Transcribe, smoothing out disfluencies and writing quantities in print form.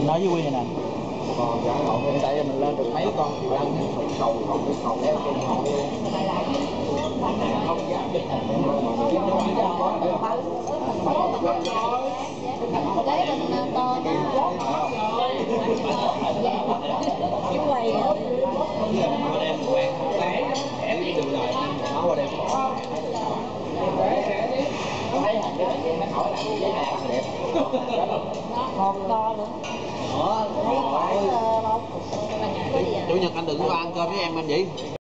nói với Quyên này nè. Còn dạ còn bên đây mình lên được mấy con thì đăng còn em trên hòn luôn. Không dám chụp hình cái bên to chú quay nữa. Còn to nữa. Chủ nhật anh đừng có ăn cơm với em vậy.